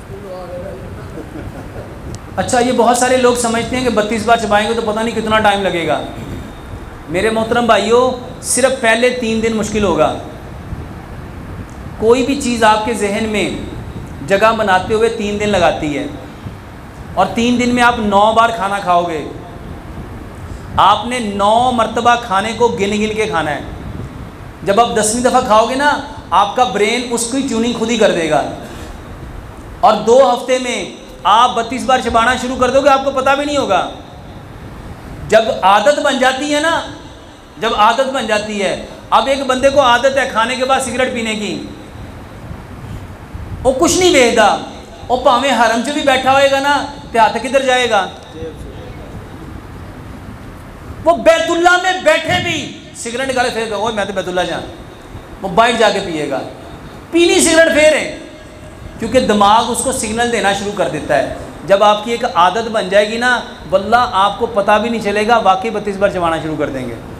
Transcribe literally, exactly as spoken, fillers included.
अच्छा, ये बहुत सारे लोग समझते हैं कि बत्तीस बार चबाएंगे तो पता नहीं कितना टाइम लगेगा। मेरे मोहतरम भाइयों, सिर्फ पहले तीन दिन मुश्किल होगा। कोई भी चीज़ आपके जहन में जगह बनाते हुए तीन दिन लगाती है, और तीन दिन में आप नौ बार खाना खाओगे। आपने नौ मरतबा खाने को गिन गिन के खाना है। जब आप दसवीं दफ़ा खाओगे ना, आपका ब्रेन उसकी ट्यूनिंग खुद ही कर देगा, और दो हफ्ते में आप बत्तीस बार चबाना शुरू कर दोगे, आपको पता भी नहीं होगा। जब आदत बन जाती है ना, जब आदत बन जाती है, अब एक बंदे को आदत है खाने के बाद सिगरेट पीने की, वो कुछ नहीं वेखदा, वो भावें हरम च भी बैठा होएगा ना, तो हाथ किधर जाएगा? वो बैतुल्ला में बैठे भी सिगरेट निकाले फिर वो मैं तो बैतुल्ला जा, वो बाहर जाके पिएगा। पीनी सिगरेट फिर है, क्योंकि दिमाग उसको सिग्नल देना शुरू कर देता है। जब आपकी एक आदत बन जाएगी ना, वल्लाह आपको पता भी नहीं चलेगा, वाकई बत्तीस बार चबाना शुरू कर देंगे।